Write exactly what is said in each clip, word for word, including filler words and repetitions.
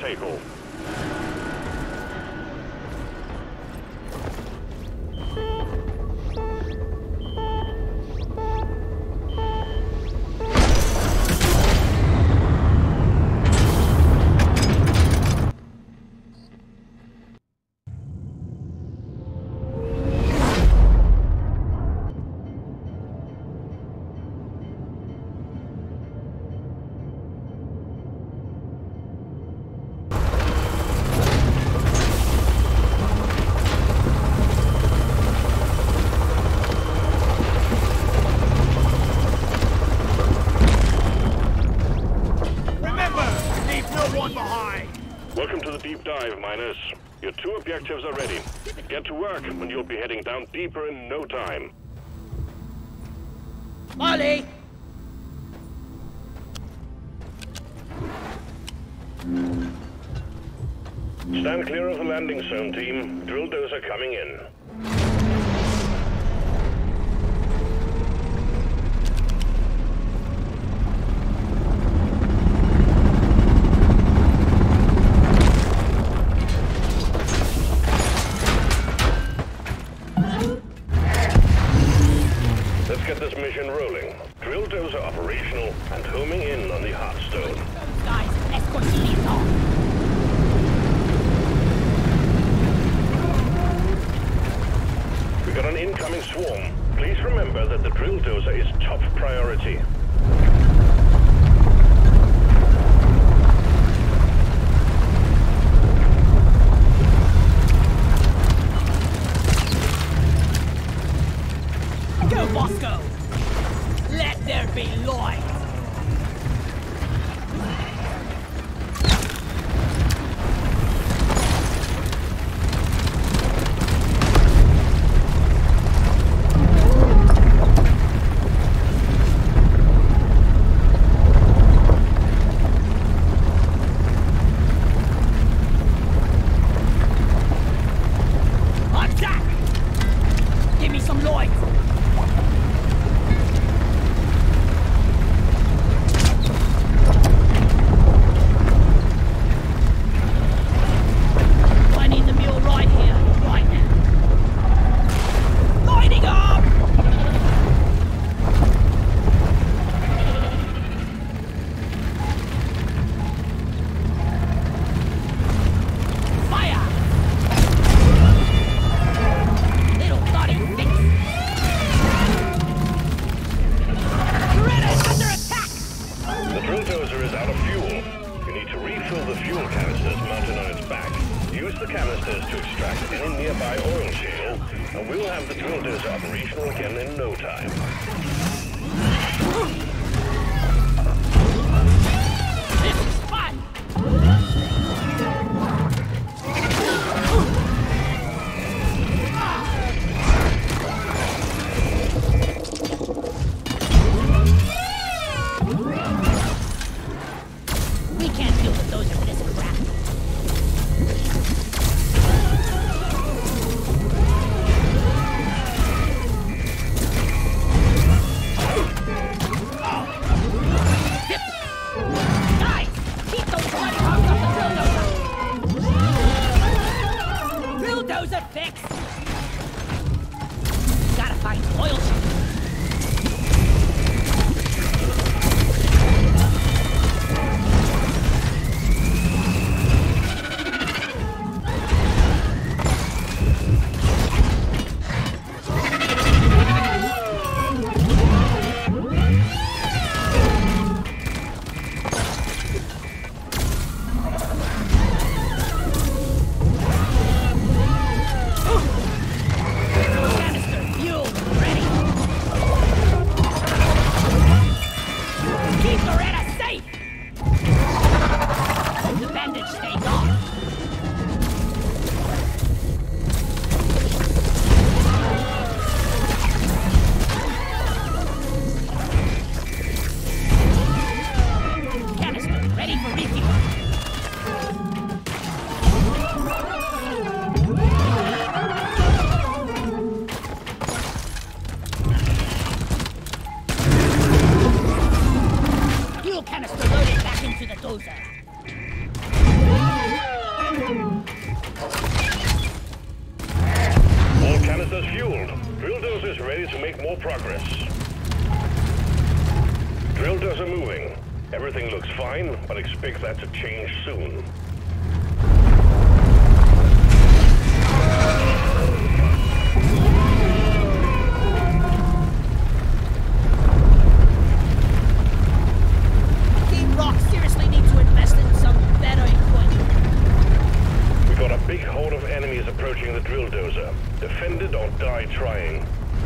takeoff. Your two objectives are ready. Get to work, and you'll be heading down deeper in no time. Molly! Stand clear of the landing zone, team. Drill dozer coming in. Let's get this mission rolling. Drill dozer operational and homing in on the hot stone. Guys, escort leads off. We got an incoming swarm. Please remember that the drill dozer is top priority. Go, Bosco! Let there be light! Attack! Give me some light! I need the mule right here, right now. Lighting up! Fire! Little bloody fix! Turret under attack! The drill dozer is out of fuel. You need to refill the fuel canisters mounted on its back. Use the canisters to extract any nearby oil shale, and we'll have the drill dozer operational again in no time. This is fun! We can't deal with those with this crap. Guys, keep those bloody hooks off the drill dozer! Drill dozer fixed! Gotta find oil shale. Canister, fuel, ready! make more progress. Drill dozer moving. Everything looks fine, but expect that to change soon. Team Rock seriously need to invest in some better equipment. We got a big horde of enemies approaching the drill dozer. Defend it or die trying.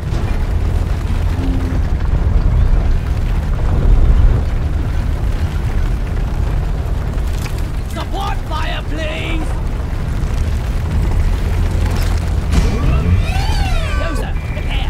Support fire, please! Dozer, prepare!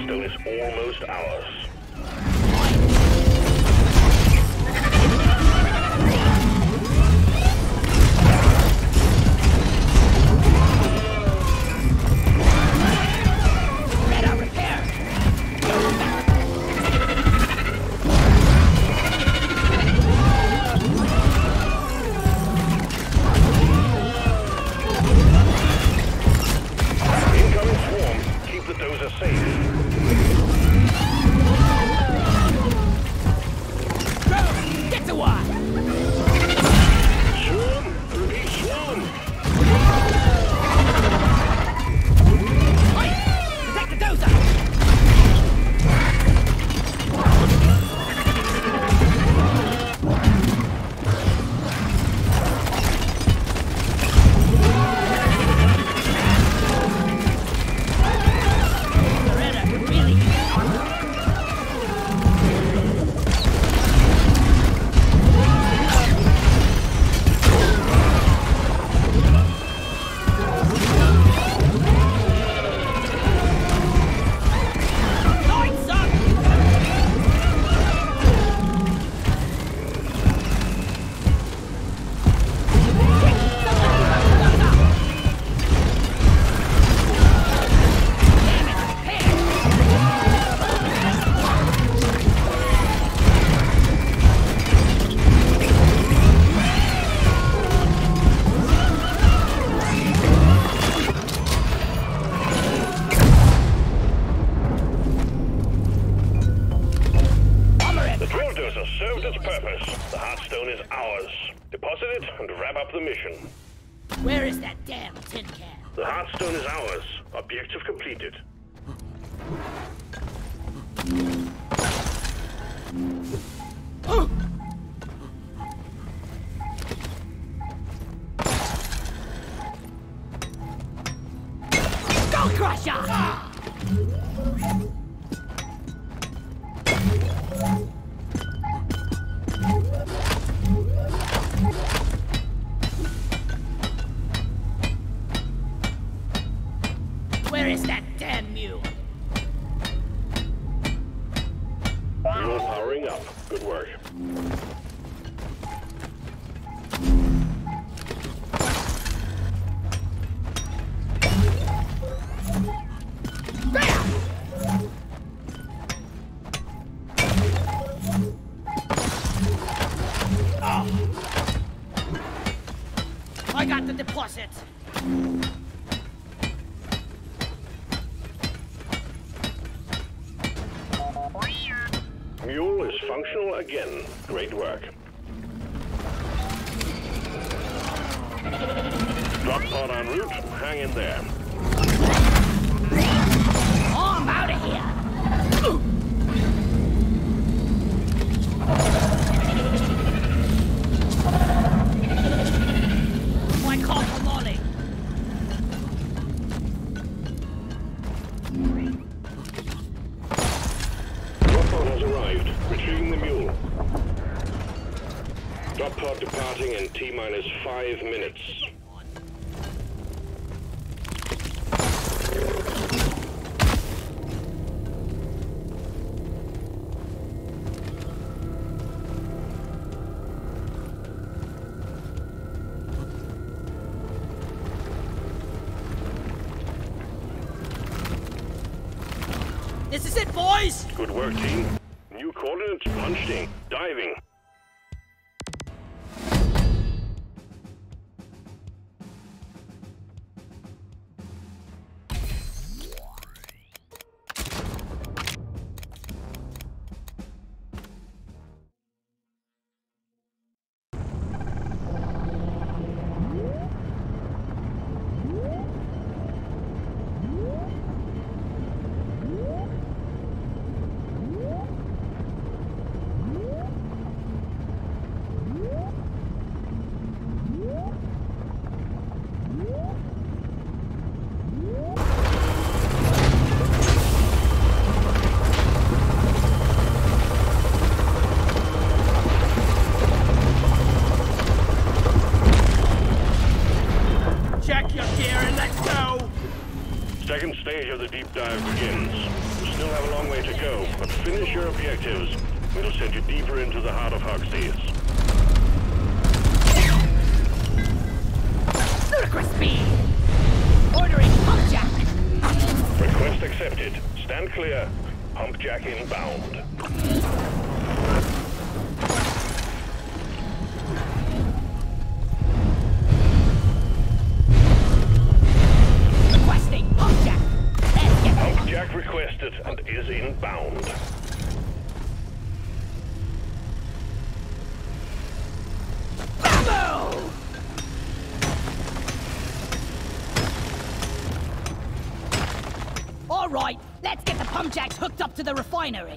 stone is almost ours. Served its purpose. The Heartstone is ours. Deposit it and wrap up the mission. Where is that damn tin can? The Heartstone is ours. Objective completed. Go Crusher! Where is that damn mule? Mule powering up. Good work. I got the deposit. Mule is functional again. Great work. Drop pod en route. Hang in there. Oh, I'm out of here. My call for morning. Drop pod has arrived. Retrieving the mule. Drop pod departing in T minus five minutes. This is it, boys! Good work, team. New coordinates punched in. Diving. Second stage of the deep dive begins. still have a long way to go, but finish your objectives. We'll send you deeper into the heart of Hogsmeade. Ludicrous speed! Ordering pump jack! Request accepted. Stand clear. Pump jack inbound. Requesting pump jack! Let's get Pump jack requested and is inbound. Bamboo! All right, let's get the pump jacks hooked up to the refinery.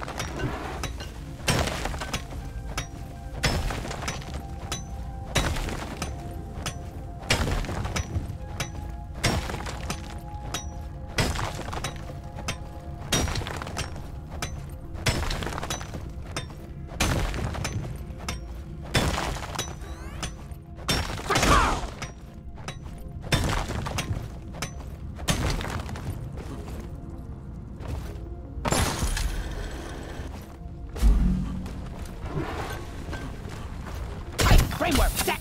Framework set!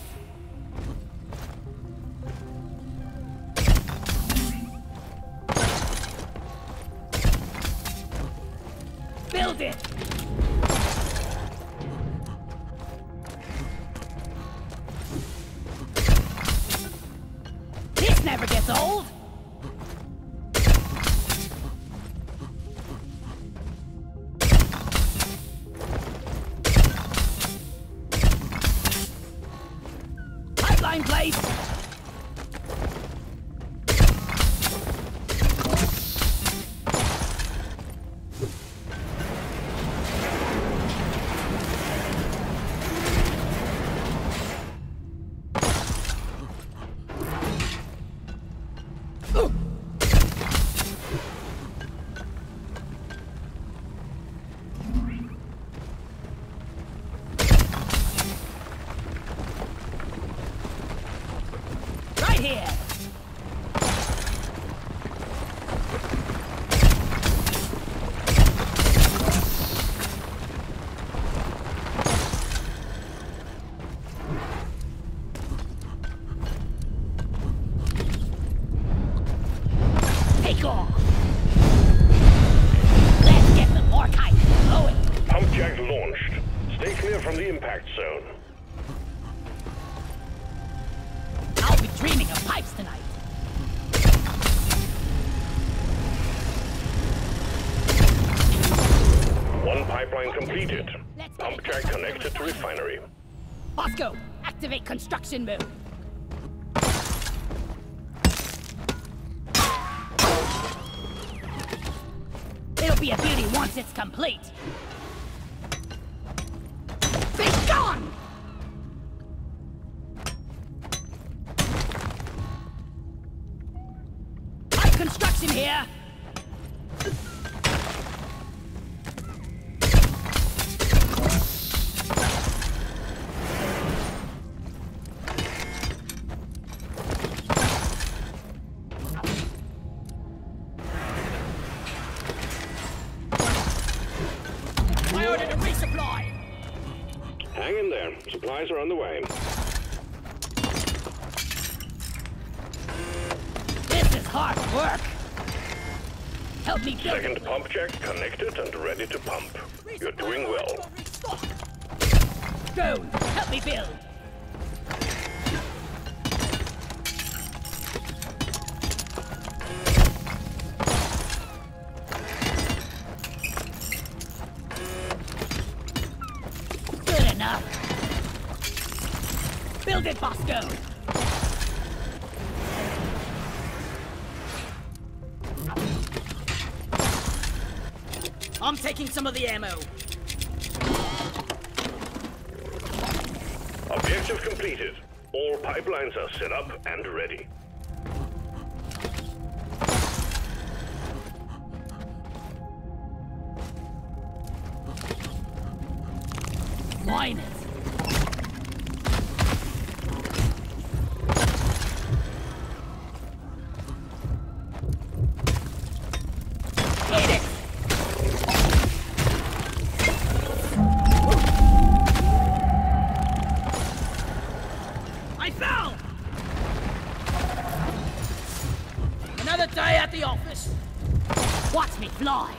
Build it! This never gets old! Pipeline place! Right here! Take off! Let's get the archive going! Pump jack launched. Stay clear from the impact zone. I'll be dreaming of pipes tonight. One pipeline completed. Let's get Pump it jack to the connected to refinery. Bosco, activate construction mode. It'll be a beauty once it's complete. Be gone! Pipe construction here. I ordered a resupply. Hang in there. Supplies are on the way. This is hard work. Help me build. Second pump jack connected and ready to pump. You're doing well. Go, help me build. Good enough. Build it, Bosco. I'm taking some of the ammo. Objective completed. All pipelines are set up and ready. Mine it. Hit it! me fly.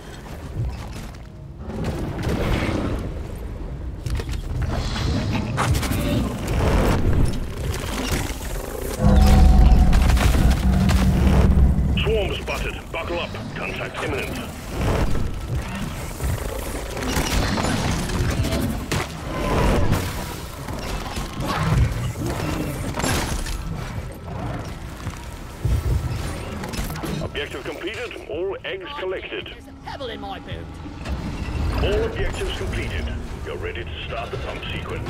Swarm spotted. Buckle up. Contact imminent. Objective completed. All eggs collected. There's a pebble in my boot. All objectives completed. You're ready to start the pump sequence.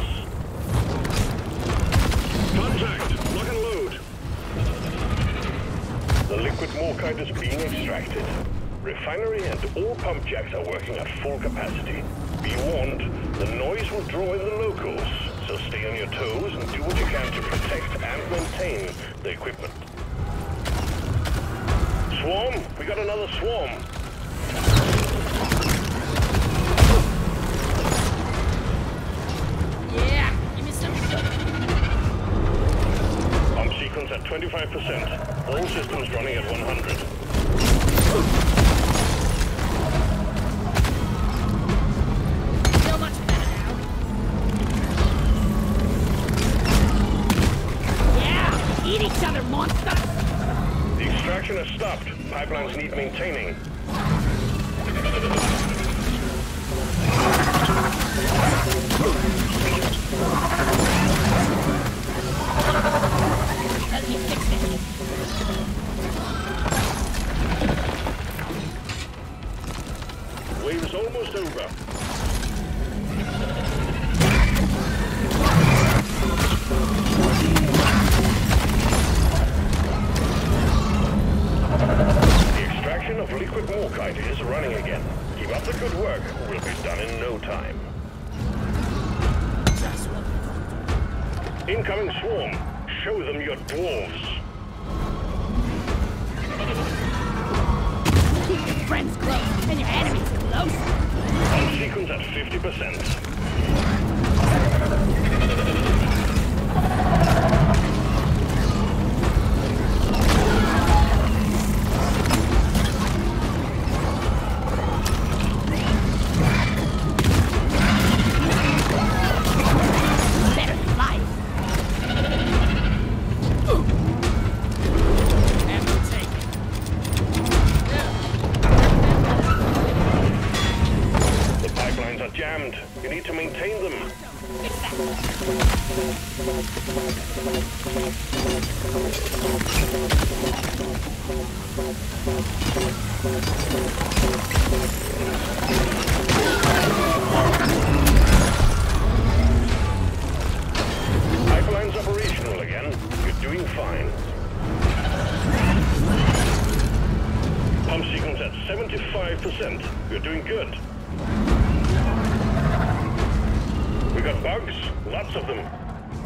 Contact! Lock and load! The liquid morkite is being extracted. Refinery and all pump jacks are working at full capacity. Be warned, the noise will draw in the locals, so stay on your toes and do what you can to protect and maintain the equipment. Swarm? We got another swarm. Yeah, give me some. Pump sequence at twenty-five percent. All systems running at one hundred. Feel much better now. Yeah, eat each other, monster. The extraction has stopped. Pipelines need maintaining. Let me fix it. Wave is almost over. The extraction of liquid morkite is running again. Keep up the good work. We'll be done in no time. Just one. Incoming swarm. Show them your dwarves. Keep your friends close and your enemies close. Pump sequence at fifty percent. Better than life. And we'll take it. The pipelines are jammed. You need to maintain them. Pipelines operational again. You're doing fine. Pump sequence at seventy-five percent. You're doing good. We got bugs, lots of them.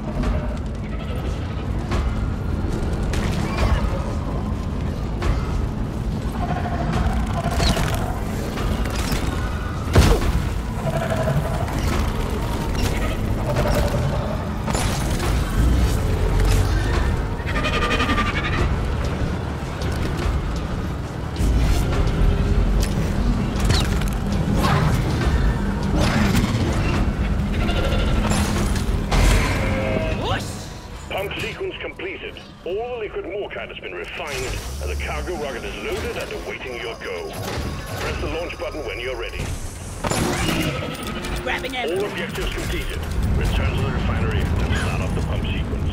All the liquid morkite has been refined, and the cargo rocket is loaded and awaiting your go. Press the launch button when you're ready. Grabbing All everything. objectives completed. Return to the refinery and start up the pump sequence.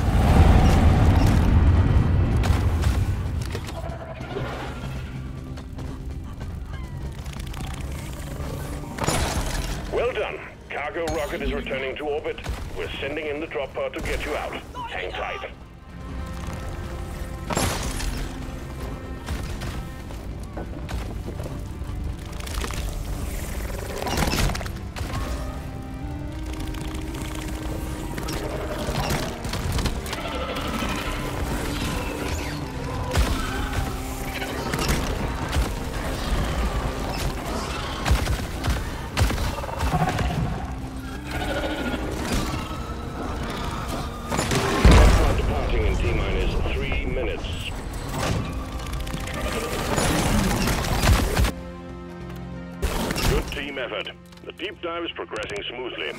Well done. Cargo rocket is returning to orbit. We're sending in the drop pod to get you out. Hang tight. Team effort. The deep dive is progressing smoothly.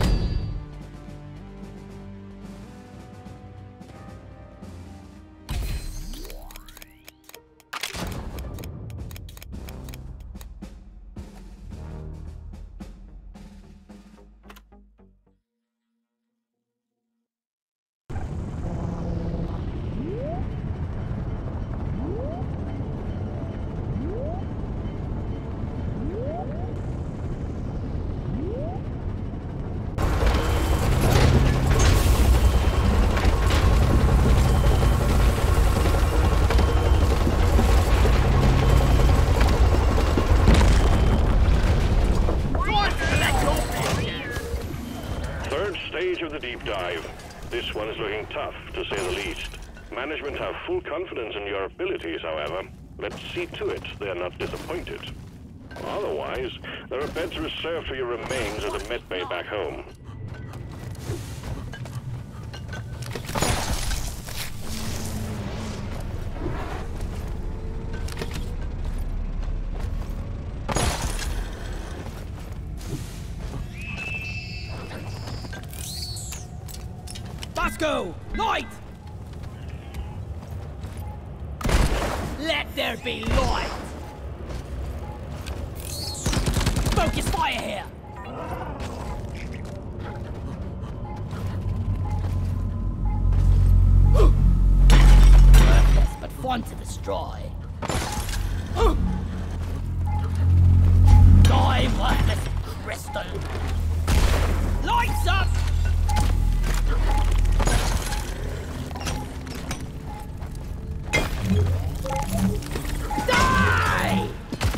Of the deep dive. This one is looking tough, to say the least. Management have full confidence in your abilities, however. Let's see to it they are not disappointed. Otherwise, there are beds reserved for your remains at the medbay back home. Bosco! Light! Let there be light! Focus fire here! Worthless, but fun to destroy. Die, worthless crystal! Lights up! Die!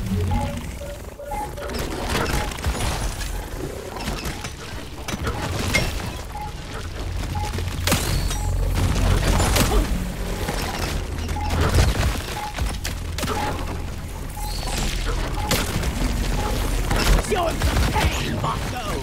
Show him some pain, Bosco!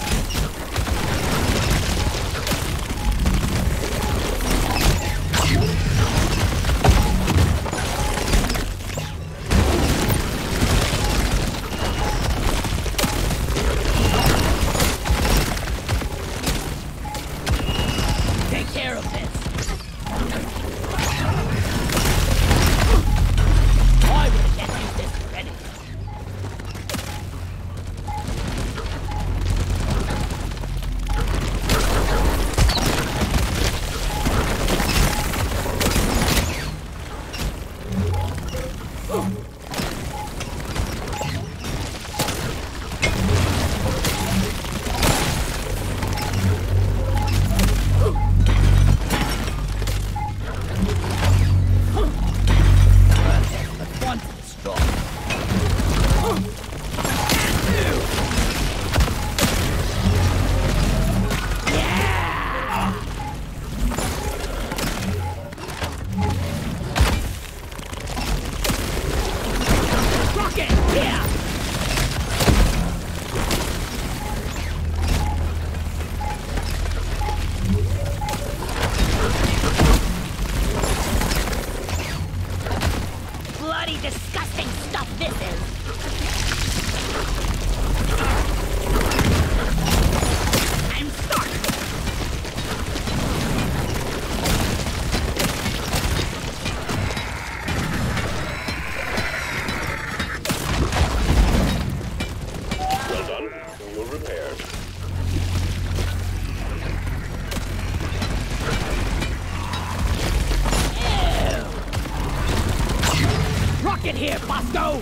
Get here, Bosco!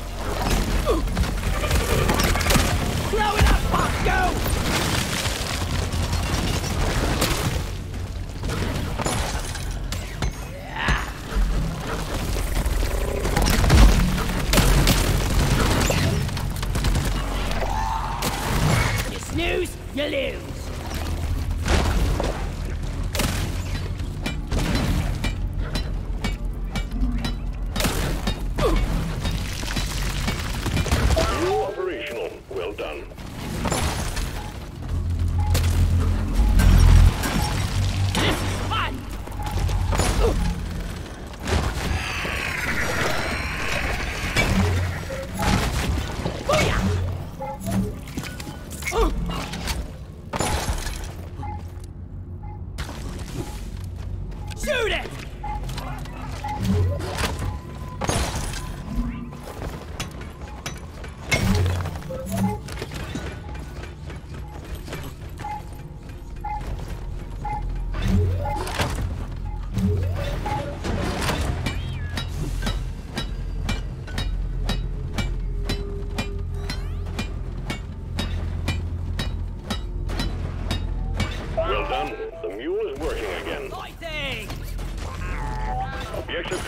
Blow it up, Bosco! You snooze, you lose.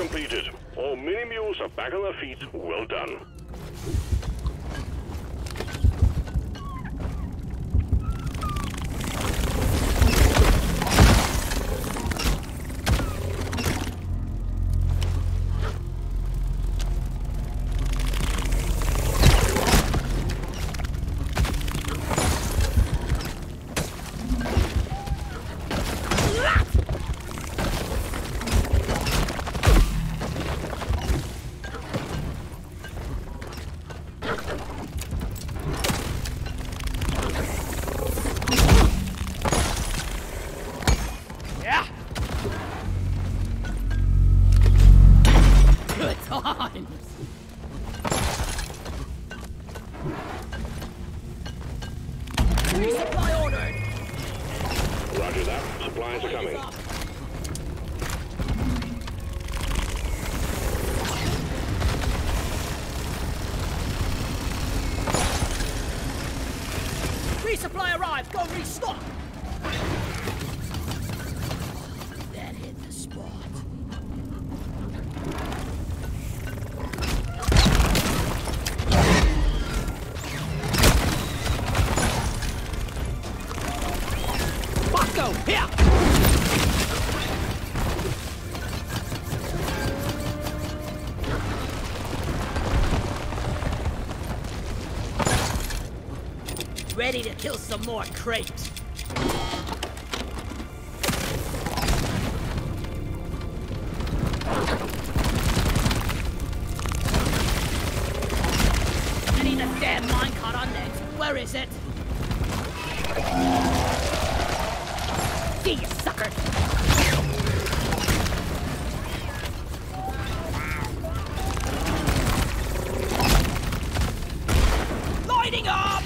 completed. All mini-mules are back on their feet. Well done. Resupply ordered. Roger that. Supplies are coming. Resupply arrived. Go restock. That hit the spot. Bosco, here! Ready to kill some more crates. I need a damn minecart on next. Where is it? See you, sucker! Lighting up!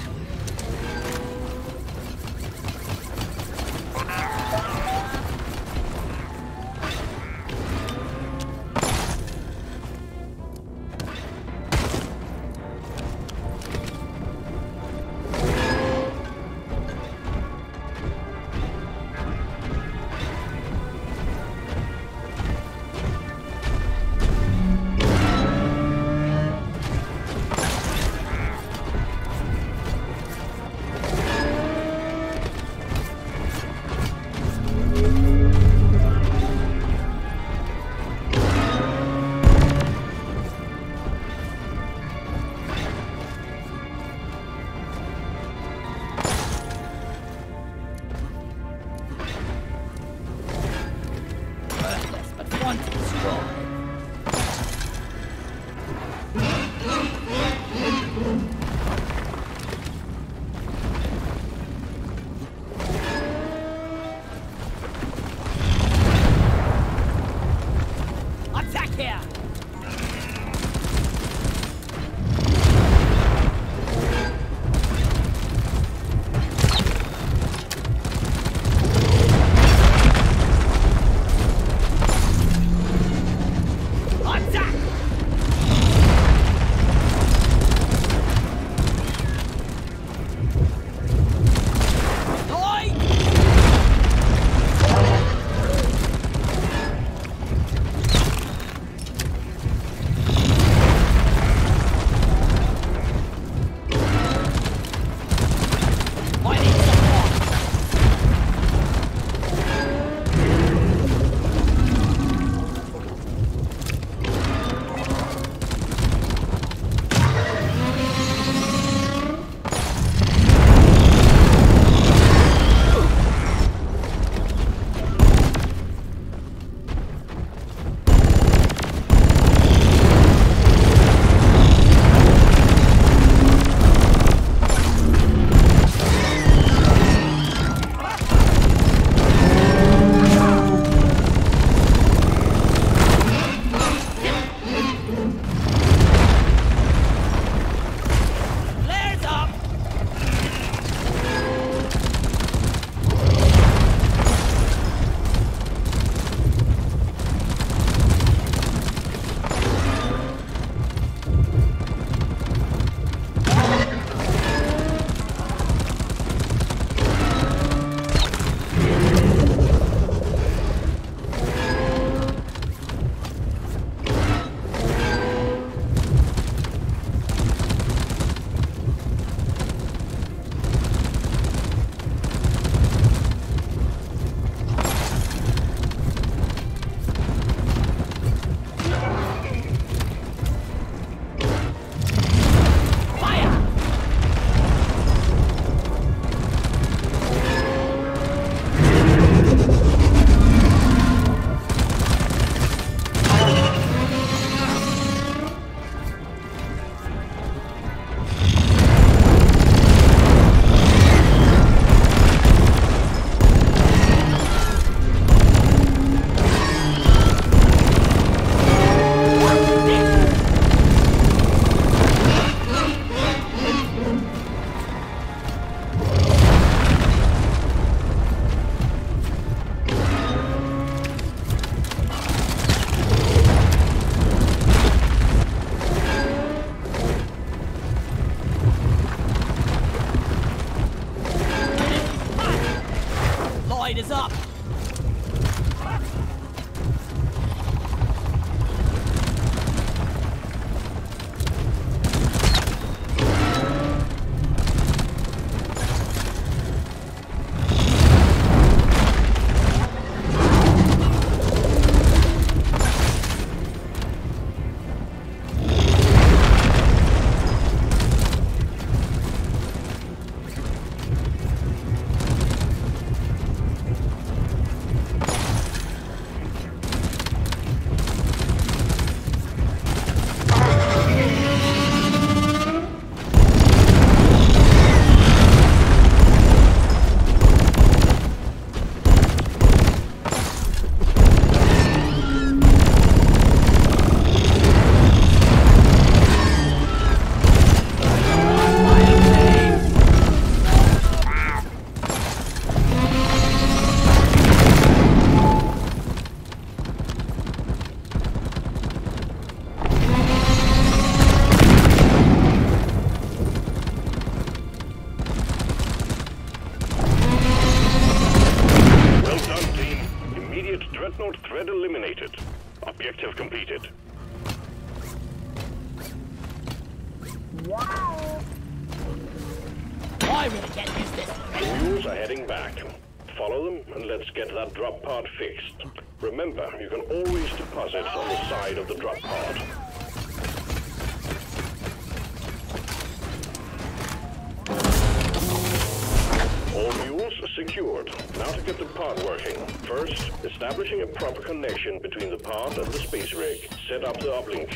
is up! Thread eliminated. Objective completed. Wow. I really can't use this. Mules are heading back. Follow them and let's get that drop pod fixed. Remember, you can always deposit on the side of the drop pod. All mules are secured. Now to get the pod working. First, establishing a proper connection between the pod and the space rig. Set up the uplink.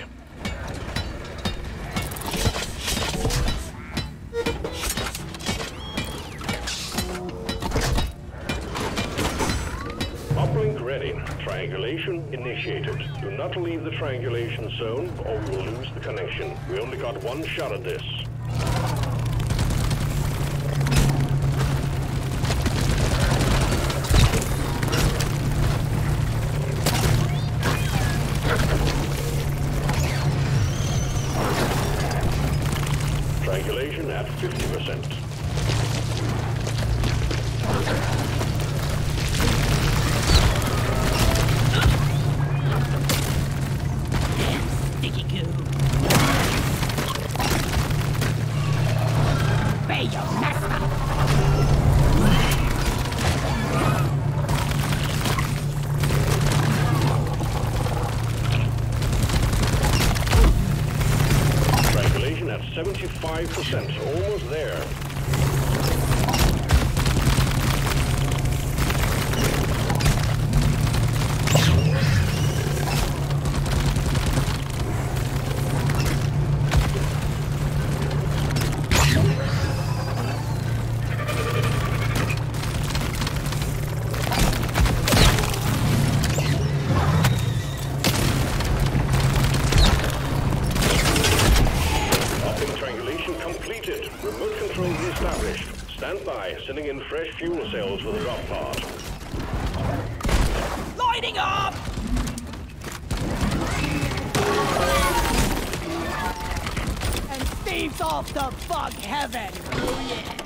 Uplink ready. Triangulation initiated. Do not leave the triangulation zone or we will lose the connection. We only got one shot at this. Triangulation at fifty percent. Sticky goo. Obey your master. Triangulation at seventy-five percent, almost there. Remote control established. Stand by, sending in fresh fuel cells for the drop pod. Lighting up! And Steve's off to bug heaven! Oh yeah!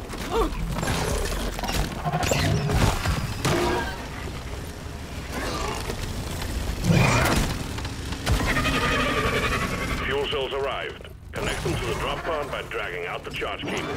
Fuel cells arrived. Connect them to the drop pod by dragging out the charge cable.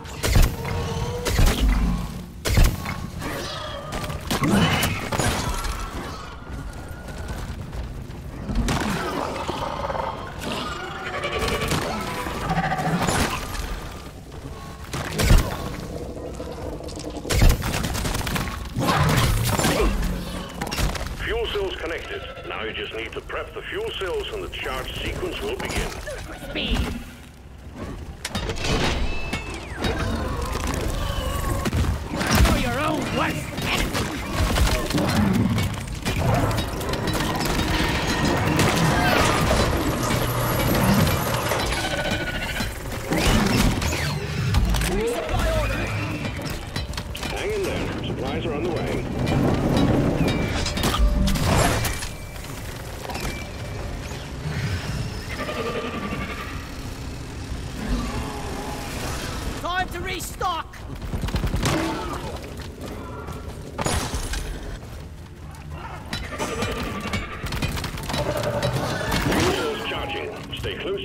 Fuel cells connected. Now you just need to prep the fuel cells and the charge sequence will begin. Speed! You're your own worst enemy! Resupply order! Hang in there. Supplies are on the way. Time to restock!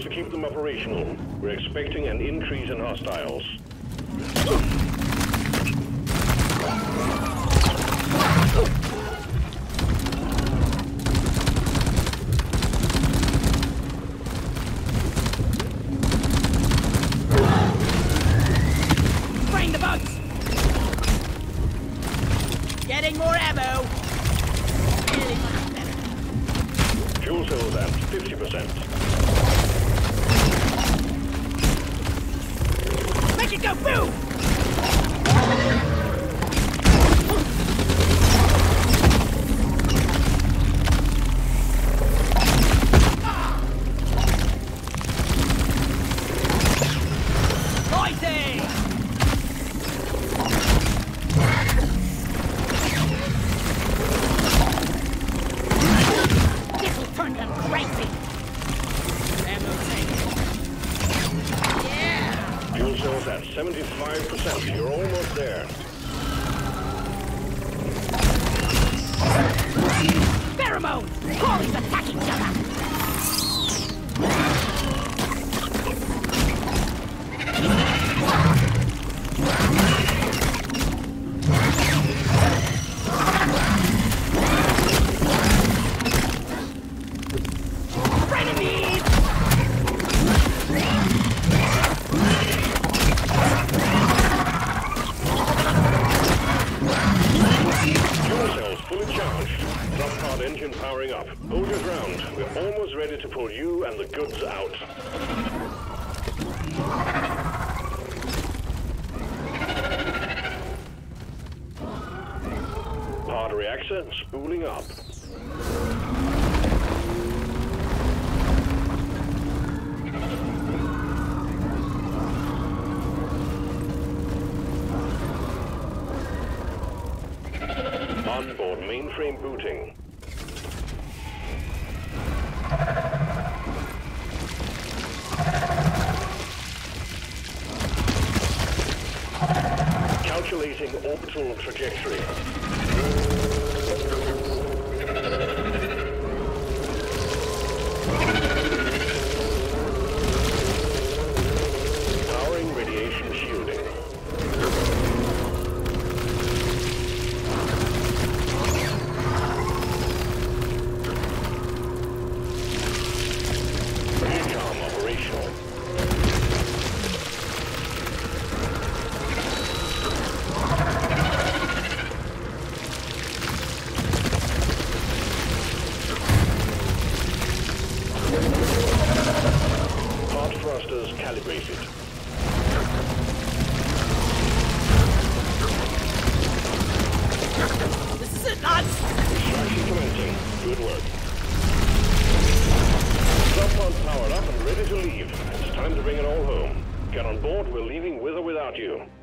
to keep them operational. We're expecting an increase in hostiles. Bring the boats! Getting more ammo! Really much better. Fuel cells at fifty percent. Make it go boom! Noisy! This'll turn them crazy! Ammo tank. Yeah! Fuel cells at seventy-five percent. You're almost there. Pheromone! Crawlies attacking each other! Frenemies! Fuel cells fully charged. Subpart engine powering up. Hold your ground. We're almost ready to pull you and the goods out. Hard reactor spooling up. Onboard mainframe booting. Calculating orbital trajectory. Powering radiation shielding. Recom operational. Hot thrusters calibrated. This isn't nuts! Extraction commencing. Good work. Subpod powered up and ready to leave. It's time to bring it all home. Get on board, we're leaving with or without you.